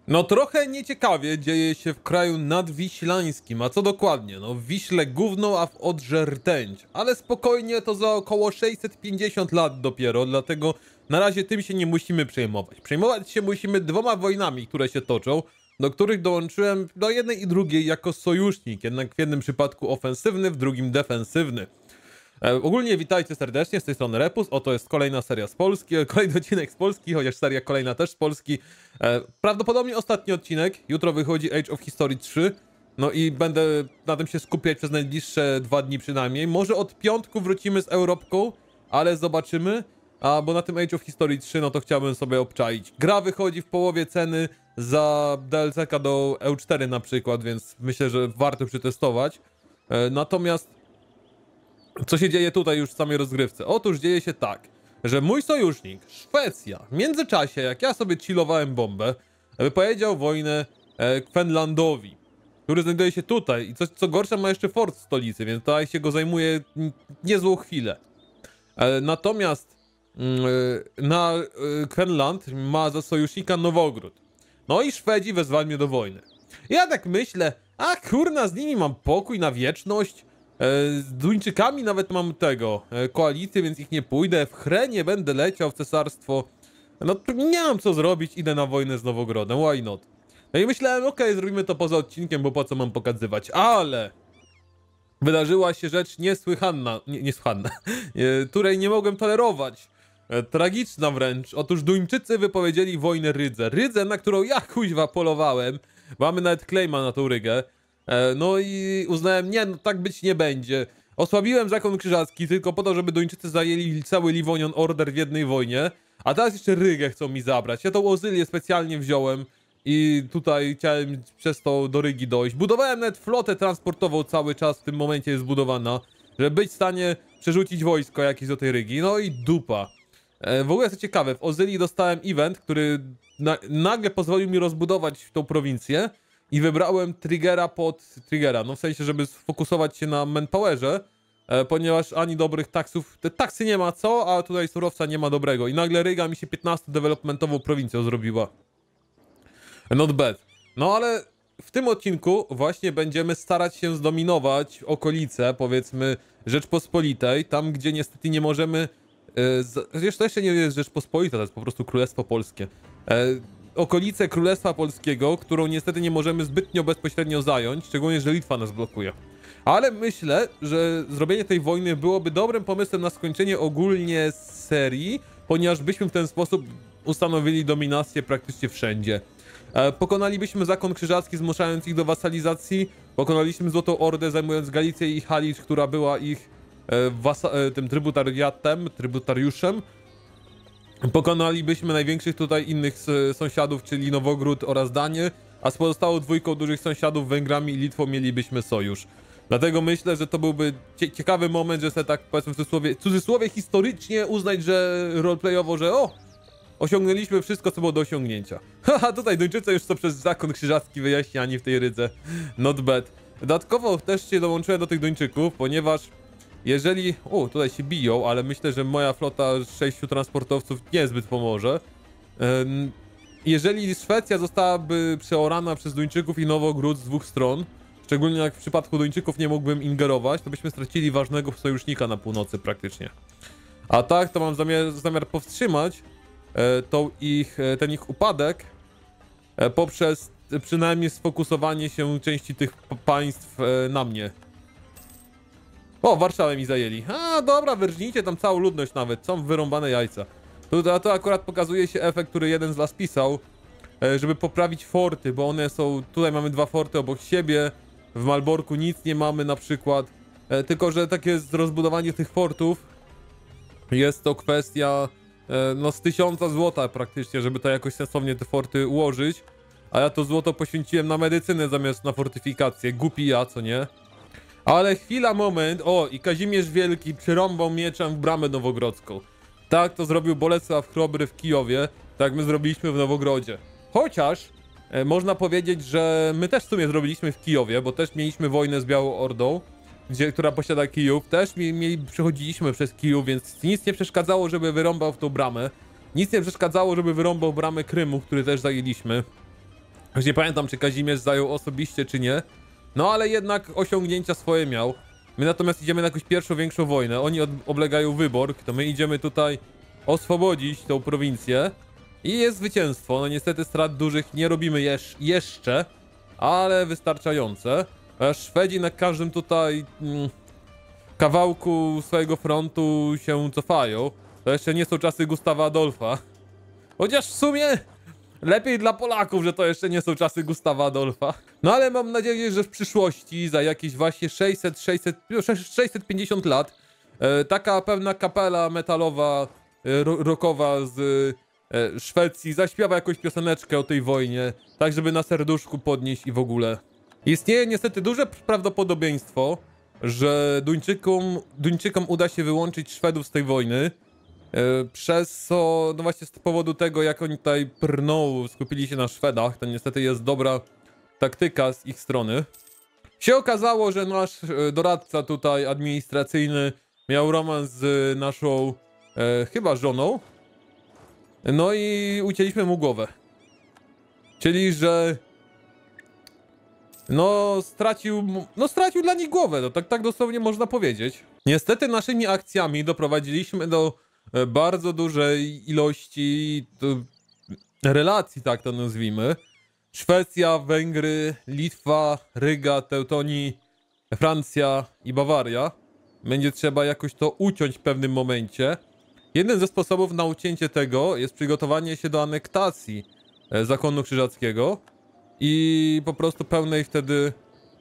No trochę nieciekawie dzieje się w kraju nadwiślańskim, a co dokładnie? No w Wiśle gówno, a w Odrze rtęć. Ale spokojnie, to za około 650 lat dopiero, dlatego na razie tym się nie musimy przejmować. Przejmować się musimy dwoma wojnami, które się toczą, do których dołączyłem do jednej i drugiej jako sojusznik, jednak w jednym przypadku ofensywny, w drugim defensywny. Ogólnie witajcie serdecznie, z tej strony Repus, oto jest kolejna seria z Polski, kolejny odcinek z Polski, chociaż seria kolejna też z Polski. Prawdopodobnie ostatni odcinek, jutro wychodzi Age of History 3, no i będę na tym się skupiać przez najbliższe 2 dni przynajmniej. Może od piątku wrócimy z Europką, ale zobaczymy, bo na tym Age of History 3 no to chciałbym sobie obczaić. Gra wychodzi w połowie ceny za DLC-ka do EU4 na przykład, więc myślę, że warto przetestować. Natomiast co się dzieje tutaj już w samej rozgrywce? Otóż dzieje się tak, że mój sojusznik, Szwecja, w międzyczasie, jak ja sobie chillowałem bombę, wypowiedział wojnę Kwenlandowi, który znajduje się tutaj i co gorsza ma jeszcze fort w stolicy, więc tutaj się go zajmuje niezłą chwilę. Natomiast na Kwenland ma za sojusznika Nowogród. No i Szwedzi wezwali mnie do wojny. Ja tak myślę, a kurna, z nimi mam pokój na wieczność. Z Duńczykami nawet mam koalicję, więc ich nie pójdę. W Chrenie będę leciał w cesarstwo. No nie mam co zrobić, idę na wojnę z Nowogrodem, why not? No i myślałem, okej, zrobimy to poza odcinkiem, bo po co mam pokazywać, ale wydarzyła się rzecz niesłychana, niesłychana, której nie mogłem tolerować. Tragiczna wręcz. Otóż Duńczycy wypowiedzieli wojnę Rydze. Rydze, na którą ja kuźwa polowałem. Mamy nawet claima na tą Rygę. No i uznałem, nie, no tak być nie będzie. Osłabiłem Zakon Krzyżacki tylko po to, żeby Duńczycy zajęli cały Livonian Order w jednej wojnie. A teraz jeszcze Rygę chcą mi zabrać. Ja tą Ozylię specjalnie wziąłem i tutaj chciałem przez to do Rygi dojść. Budowałem nawet flotę transportową cały czas, w tym momencie jest zbudowana, żeby być w stanie przerzucić wojsko jakieś do tej Rygi. No i dupa. W ogóle co ciekawe, w Ozylii dostałem event, który nagle pozwolił mi rozbudować tą prowincję. I wybrałem Triggera, no w sensie, żeby sfokusować się na manpowerze, ponieważ ani dobrych taksów, te taksy nie ma co, a tutaj surowca nie ma dobrego. I nagle Ryga mi się 15-developmentową prowincją zrobiła. Not bad. No ale w tym odcinku właśnie będziemy starać się zdominować okolice, powiedzmy, Rzeczpospolitej, tam gdzie niestety nie możemy... Wiesz, to jeszcze nie jest Rzeczpospolita, to jest po prostu Królestwo Polskie. Okolice Królestwa Polskiego, którą niestety nie możemy zbytnio bezpośrednio zająć, szczególnie, że Litwa nas blokuje. Ale myślę, że zrobienie tej wojny byłoby dobrym pomysłem na skończenie ogólnie serii, ponieważ byśmy w ten sposób ustanowili dominację praktycznie wszędzie. Pokonalibyśmy Zakon Krzyżacki, zmuszając ich do wasalizacji, pokonaliśmy Złotą Ordę, zajmując Galicję i Halicz, która była ich tym trybutariuszem. Pokonalibyśmy największych tutaj innych sąsiadów, czyli Nowogród oraz Danię, a z pozostałą dwójką dużych sąsiadów, Węgrami i Litwą, mielibyśmy sojusz. Dlatego myślę, że to byłby ciekawy moment, że sobie tak, powiedzmy w cudzysłowie historycznie uznać, że roleplayowo, że osiągnęliśmy wszystko, co było do osiągnięcia. Haha, tutaj Duńczycy już są przez Zakon Krzyżacki wyjaśniani w tej Rydze. Not bad. Dodatkowo też się dołączyłem do tych Duńczyków, ponieważ jeżeli... tutaj się biją, ale myślę, że moja flota z 6 transportowców niezbyt pomoże. Jeżeli Szwecja zostałaby przeorana przez Duńczyków i Nowogród z dwóch stron, szczególnie jak w przypadku Duńczyków nie mógłbym ingerować, to byśmy stracili ważnego sojusznika na północy praktycznie. A tak, to mam zamiar powstrzymać ten ich upadek poprzez przynajmniej sfokusowanie się części tych państw na mnie. O, Warszawę mi zajęli. A, dobra, wyrżnijcie tam całą ludność nawet. Są wyrąbane jajca. To akurat pokazuje się efekt, który jeden z was pisał, żeby poprawić forty, bo one są... Tutaj mamy 2 forty obok siebie. W Malborku nic nie mamy na przykład. Tylko, że takie rozbudowanie tych fortów jest to kwestia no z 1000 złota praktycznie, żeby to jakoś sensownie te forty ułożyć. A ja to złoto poświęciłem na medycynę zamiast na fortyfikację. Głupi ja, co nie? Ale chwila, moment. O, i Kazimierz Wielki przyrąbał mieczem w bramę nowogrodzką. Tak to zrobił Bolesław Chrobry w Kijowie, tak my zrobiliśmy w Nowogrodzie. Chociaż można powiedzieć, że my też w sumie zrobiliśmy w Kijowie, bo też mieliśmy wojnę z Białą Ordą, która posiada Kijów. Też przechodziliśmy przez Kijów, więc nic nie przeszkadzało, żeby wyrąbał w tą bramę. Nic nie przeszkadzało, żeby wyrąbał bramę Krymu, który też zajęliśmy. Już nie pamiętam, czy Kazimierz zajął osobiście, czy nie. No ale jednak osiągnięcia swoje miał. My natomiast idziemy na jakąś pierwszą, większą wojnę. Oni oblegają Wyborg, to my idziemy tutaj oswobodzić tą prowincję. I jest zwycięstwo. No niestety strat dużych nie robimy jeszcze, ale wystarczające. A Szwedzi na każdym tutaj kawałku swojego frontu się cofają. To jeszcze nie są czasy Gustawa Adolfa. Chociaż w sumie lepiej dla Polaków, że to jeszcze nie są czasy Gustawa Adolfa. No ale mam nadzieję, że w przyszłości, za jakieś właśnie 650 lat, taka pewna kapela metalowa, rockowa z Szwecji zaśpiewa jakąś pioseneczkę o tej wojnie, tak żeby na serduszku podnieść i w ogóle. Istnieje niestety duże prawdopodobieństwo, że Duńczykom uda się wyłączyć Szwedów z tej wojny. Przez co, no właśnie z powodu tego, jak oni tutaj skupili się na Szwedach, to niestety jest dobra taktyka z ich strony. Się okazało, że nasz doradca tutaj administracyjny miał romans z naszą chyba żoną. No i ucięliśmy mu głowę. Czyli, że stracił dla nich głowę, no tak dosłownie można powiedzieć. Niestety naszymi akcjami doprowadziliśmy do bardzo dużej ilości relacji, tak to nazwijmy. Szwecja, Węgry, Litwa, Ryga, Teutoni, Francja i Bawaria. Będzie trzeba jakoś to uciąć w pewnym momencie. Jeden ze sposobów na ucięcie tego jest przygotowanie się do anektacji Zakonu Krzyżackiego i po prostu pełnej wtedy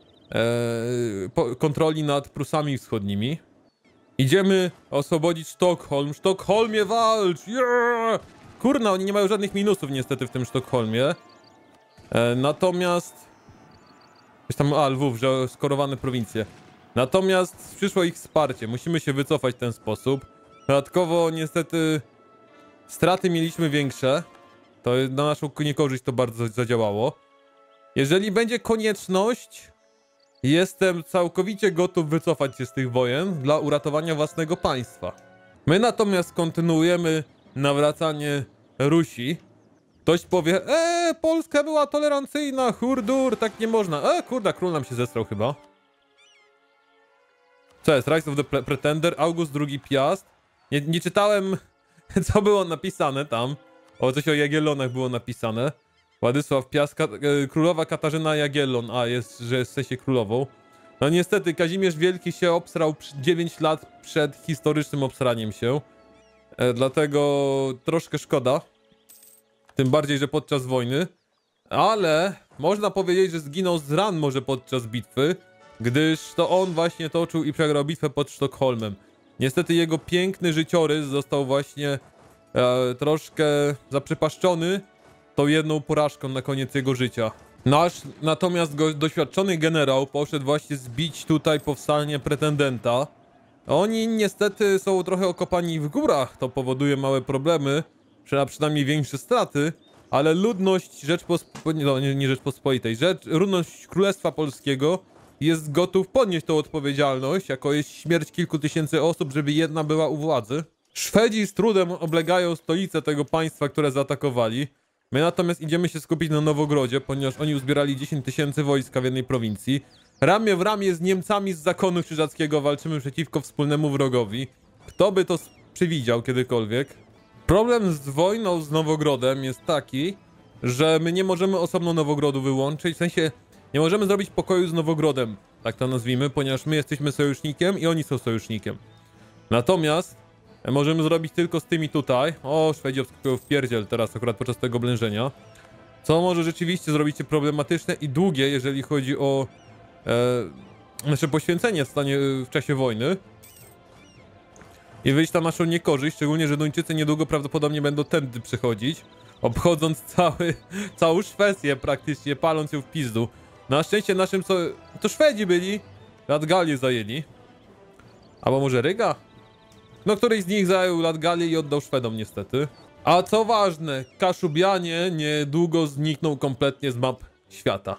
kontroli nad Prusami Wschodnimi. Idziemy oswobodzić Sztokholm. Sztokholmie, walcz! Yeah! Kurna, oni nie mają żadnych minusów niestety w tym Sztokholmie. Natomiast... Jest tam, Lwów, że skorowane prowincje. Natomiast przyszło ich wsparcie. Musimy się wycofać w ten sposób. Dodatkowo niestety straty mieliśmy większe. To na naszą niekorzyść to bardzo zadziałało. Jeżeli będzie konieczność, jestem całkowicie gotów wycofać się z tych wojen dla uratowania własnego państwa. My natomiast kontynuujemy nawracanie Rusi. Ktoś powie, Polska była tolerancyjna, hurdur, tak nie można. Kurda, król nam się zesrał chyba. Co jest? Rise of the Pretender, August II Piast. Nie czytałem, co było napisane tam. Coś o Jagiellonach było napisane. Władysław Piast, królowa Katarzyna Jagiellon. Jest, że jest w sensie królową. No niestety, Kazimierz Wielki się obsrał 9 lat przed historycznym obsraniem się. Dlatego troszkę szkoda. Tym bardziej, że podczas wojny. Ale można powiedzieć, że zginął z ran może podczas bitwy, gdyż to on właśnie toczył i przegrał bitwę pod Sztokholmem. Niestety jego piękny życiorys został właśnie troszkę zaprzepaszczony tą jedną porażką na koniec jego życia. Natomiast doświadczony generał poszedł właśnie zbić tutaj powstanie pretendenta. Oni niestety są trochę okopani w górach, to powoduje małe problemy, przynajmniej większe straty, ale ludność ludność Królestwa Polskiego jest gotów podnieść tą odpowiedzialność, jako jest śmierć kilku tysięcy osób, żeby jedna była u władzy. Szwedzi z trudem oblegają stolicę tego państwa, które zaatakowali. My natomiast idziemy się skupić na Nowogrodzie, ponieważ oni uzbierali 10 tysięcy wojska w jednej prowincji. Ramię w ramię z Niemcami z Zakonu Krzyżackiego walczymy przeciwko wspólnemu wrogowi. Kto by to przewidział kiedykolwiek? Problem z wojną z Nowogrodem jest taki, że my nie możemy osobno Nowogrodu wyłączyć, w sensie nie możemy zrobić pokoju z Nowogrodem, tak to nazwijmy, ponieważ my jesteśmy sojusznikiem i oni są sojusznikiem. Natomiast możemy zrobić tylko z tymi tutaj. Szwedzi obskakują w pierdziel teraz akurat podczas tego oblężenia. Co może rzeczywiście zrobić się problematyczne i długie, jeżeli chodzi o nasze poświęcenie w czasie wojny. I wyjść na naszą niekorzyść, szczególnie, że Duńczycy niedługo prawdopodobnie będą tędy przechodzić, obchodząc całą Szwecję praktycznie, paląc ją w pizdu. Na szczęście naszym to Szwedzi byli, Latgalię zajęli. Albo może Ryga? No któryś z nich zajął Latgalię i oddał Szwedom niestety. A co ważne, Kaszubianie niedługo znikną kompletnie z map świata.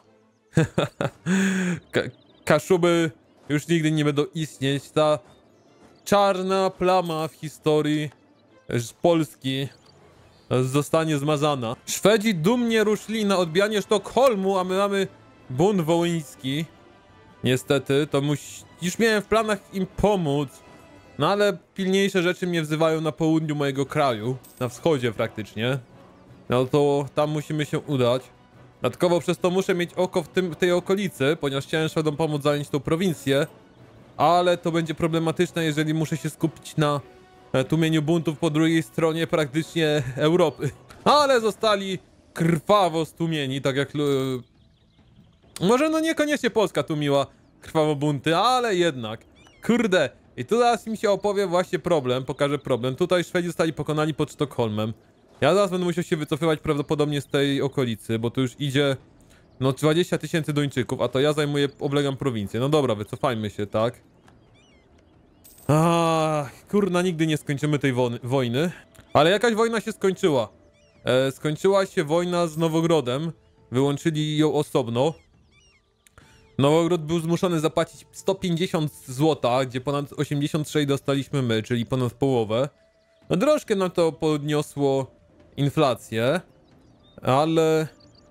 Kaszuby już nigdy nie będą istnieć. Ta czarna plama w historii z Polski zostanie zmazana. Szwedzi dumnie ruszyli na odbijanie Sztokholmu, a my mamy bunt wołyński. Niestety, to już miałem w planach im pomóc. No ale pilniejsze rzeczy mnie wzywają na południu mojego kraju. Na wschodzie praktycznie. No to tam musimy się udać. Dodatkowo przez to muszę mieć oko w tej okolicy, ponieważ chciałem Szwedom pomóc zająć tą prowincję. Ale to będzie problematyczne, jeżeli muszę się skupić na tłumieniu buntów po drugiej stronie praktycznie Europy. Ale zostali krwawo stłumieni, tak jak... Może no niekoniecznie Polska tłumiła krwawo bunty, ale jednak. Kurde. I tu zaraz mi się opowie właśnie problem, pokażę problem. Tutaj Szwedzi zostali pokonani pod Sztokholmem. Ja zaraz będę musiał się wycofywać prawdopodobnie z tej okolicy, bo tu już idzie... No 20 000 Duńczyków, a to ja oblegam prowincję. No dobra, wycofajmy się, tak? Kurna, nigdy nie skończymy tej wojny. Ale jakaś wojna się skończyła. Skończyła się wojna z Nowogrodem. Wyłączyli ją osobno. Nowogród był zmuszony zapłacić 150 zł, gdzie ponad 86 dostaliśmy my, czyli ponad połowę. No troszkę nam to podniosło inflację, ale...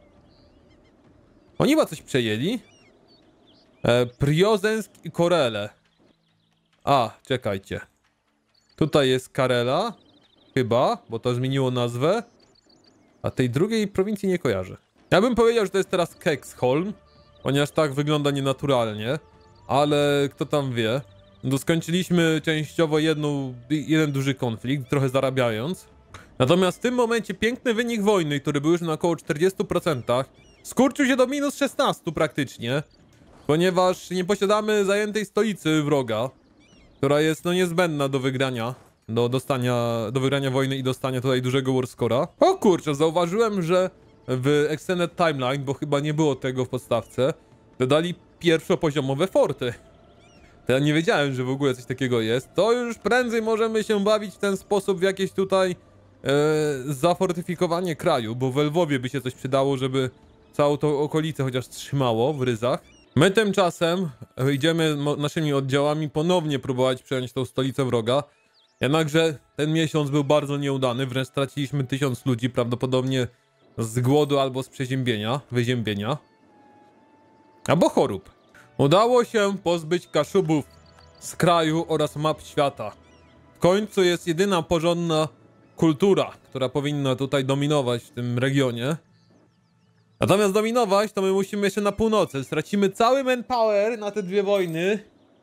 Oni chyba coś przejęli? Priozensk i Korele. Czekajcie. Tutaj jest Karela. Chyba, bo to zmieniło nazwę. A tej drugiej prowincji nie kojarzę. Ja bym powiedział, że to jest teraz Keksholm, ponieważ tak wygląda nienaturalnie. Ale kto tam wie. No skończyliśmy częściowo jeden duży konflikt, trochę zarabiając. Natomiast w tym momencie piękny wynik wojny, który był już na około 40%, skurczył się do minus 16 praktycznie. Ponieważ nie posiadamy zajętej stolicy wroga, która jest no niezbędna do wygrania. Do wygrania wojny i dostania tutaj dużego warscora. O kurczę, zauważyłem, że w Extended Timeline, bo chyba nie było tego w podstawce, dodali pierwszopoziomowe forty. To ja nie wiedziałem, że w ogóle coś takiego jest. To już prędzej możemy się bawić w ten sposób w jakieś tutaj zafortyfikowanie kraju, bo w Lwowie by się coś przydało, żeby całą tą okolicę chociaż trzymało w ryzach. My tymczasem idziemy naszymi oddziałami ponownie próbować przejąć tą stolicę wroga. Jednakże ten miesiąc był bardzo nieudany, wręcz straciliśmy 1000 ludzi, prawdopodobnie z głodu albo z wyziębienia. Albo chorób. Udało się pozbyć Kaszubów z kraju oraz map świata. W końcu jest jedyna porządna kultura, która powinna tutaj dominować w tym regionie. Natomiast dominować to my musimy jeszcze na północy. Stracimy cały manpower na te dwie wojny.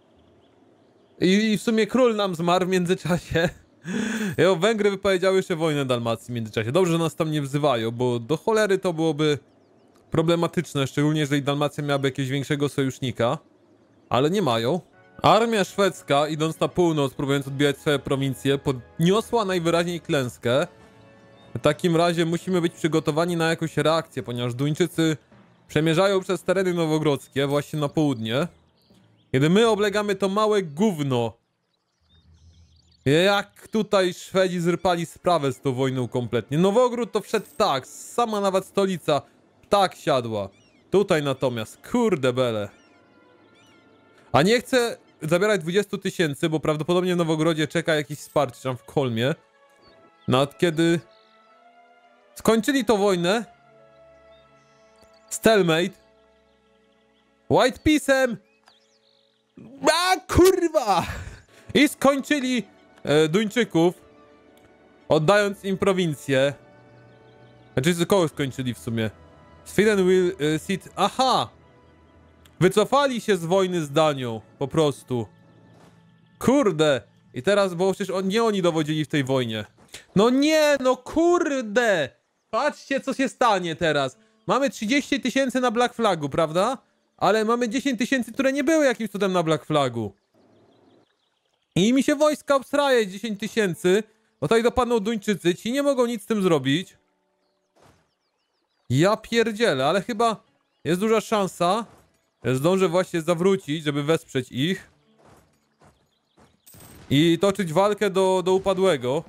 I w sumie król nam zmarł w międzyczasie. Węgry wypowiedziały jeszcze wojnę Dalmacji w międzyczasie. Dobrze, że nas tam nie wzywają, bo do cholery to byłoby problematyczne, szczególnie jeżeli Dalmacja miałaby jakiegoś większego sojusznika. Ale nie mają. Armia szwedzka, idąc na północ, próbując odbijać swoje prowincje, podniosła najwyraźniej klęskę. W takim razie musimy być przygotowani na jakąś reakcję, ponieważ Duńczycy przemierzają przez tereny nowogrodzkie, właśnie na południe. Kiedy my oblegamy to małe gówno. Jak tutaj Szwedzi zrypali sprawę z tą wojną kompletnie. Nowogród to wszedł tak, sama nawet stolica tak siadła. Tutaj natomiast, kurde bele. A nie chcę zabierać 20 000, bo prawdopodobnie w Nowogrodzie czeka jakieś wsparcie tam w Kolmie. Nad kiedy skończyli tą wojnę. Stalemate. White Peace'em. Kurwa! I skończyli Duńczyków, oddając im prowincję. Znaczy, kogo skończyli w sumie? Sweden will sit... Aha! Wycofali się z wojny z Danią, po prostu. Kurde! I teraz, bo przecież nie oni dowodzili w tej wojnie. No nie, no kurde! Patrzcie, co się stanie teraz. Mamy 30 000 na Black Flagu, prawda? Ale mamy 10 000, które nie były jakimś cudem na Black Flagu. I mi się wojska obstraje 10 000. Bo tutaj dopadną Duńczycy, ci nie mogą nic z tym zrobić. Ja pierdzielę, ale chyba jest duża szansa. Zdążę właśnie zawrócić, żeby wesprzeć ich. I toczyć walkę do upadłego.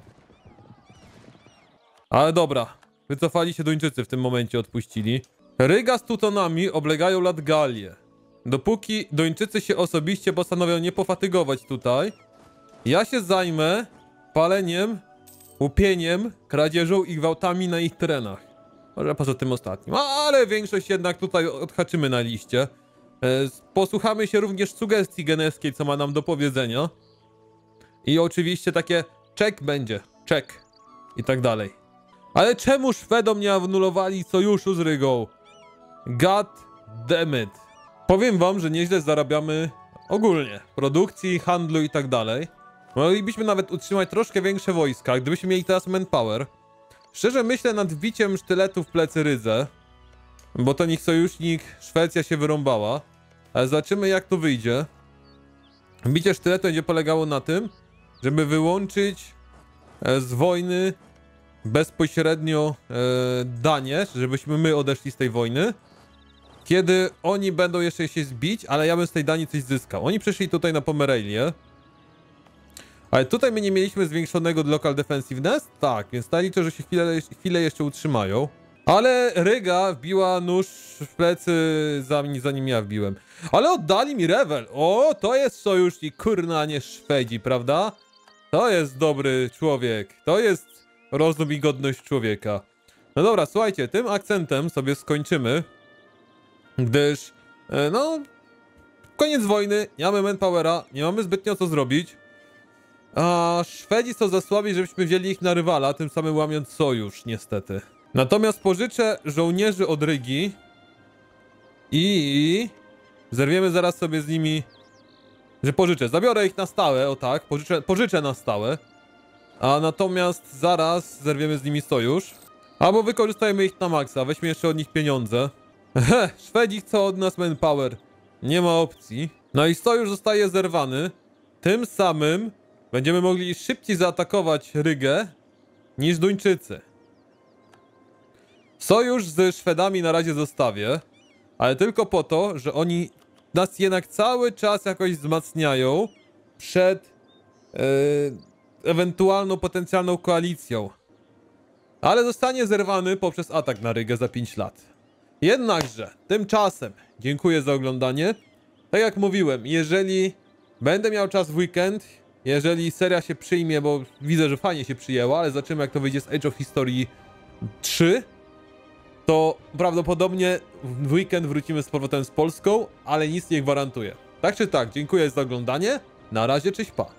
Ale dobra. Wycofali się Duńczycy w tym momencie, odpuścili. Ryga z Tutonami oblegają Latgalię. Dopóki Duńczycy się osobiście postanowią nie pofatygować tutaj, ja się zajmę paleniem łupieniem, kradzieżą i gwałtami na ich terenach. Może poza tym ostatnim. Ale większość jednak tutaj odhaczymy na liście. Posłuchamy się również sugestii genewskiej, co ma nam do powiedzenia. I oczywiście takie check będzie, check i tak dalej. Ale czemu Szwedom nie anulowali sojuszu z Rygą? God damn it. Powiem wam, że nieźle zarabiamy ogólnie. W produkcji, handlu i tak dalej. Moglibyśmy nawet utrzymać troszkę większe wojska, gdybyśmy mieli teraz manpower. Szczerze myślę nad wbiciem sztyletu w plecy Rydze. Bo ten ich sojusznik Szwecja się wyrąbała. Ale zobaczymy jak to wyjdzie. Bicie sztyletu będzie polegało na tym, żeby wyłączyć z wojny bezpośrednio Danię, żebyśmy my odeszli z tej wojny. Kiedy oni będą jeszcze się zbić, ale ja bym z tej Danii coś zyskał. Oni przyszli tutaj na Pomerelię. Ale tutaj my nie mieliśmy zwiększonego local defensiveness? Tak, więc ta liczę, że się chwilę jeszcze utrzymają. Ale Ryga wbiła nóż w plecy zanim ja wbiłem. Ale oddali mi Rewel. O, to jest sojusznik, kurna, nie Szwedzi, prawda? To jest dobry człowiek. To jest rozum i godność człowieka. No dobra, słuchajcie, tym akcentem sobie skończymy. Gdyż, no, koniec wojny, nie mamy manpowera, nie mamy zbytnio co zrobić. A Szwedzi są za słabi, żebyśmy wzięli ich na rywala, tym samym łamiąc sojusz, niestety. Natomiast pożyczę żołnierzy od Rygi i zerwiemy zaraz sobie z nimi, że pożyczę. Zabiorę ich na stałe, o tak, pożyczę na stałe. A natomiast zaraz zerwiemy z nimi sojusz. Albo wykorzystajmy ich na maksa, weźmy jeszcze od nich pieniądze. Szwedzi chcą od nas manpower. Nie ma opcji. No i sojusz zostaje zerwany. Tym samym będziemy mogli szybciej zaatakować Rygę niż Duńczycy. Sojusz z Szwedami na razie zostawię, ale tylko po to, że oni nas jednak cały czas jakoś wzmacniają przed ewentualną potencjalną koalicją. Ale zostanie zerwany poprzez atak na Rygę za 5 lat. Jednakże, tymczasem, dziękuję za oglądanie. Tak jak mówiłem, jeżeli będę miał czas w weekend, jeżeli seria się przyjmie, bo widzę, że fajnie się przyjęła, ale zobaczymy jak to wyjdzie z Age of History 3, to prawdopodobnie w weekend wrócimy z powrotem z Polską, ale nic nie gwarantuję. Tak czy tak, dziękuję za oglądanie, na razie, cześć, pa.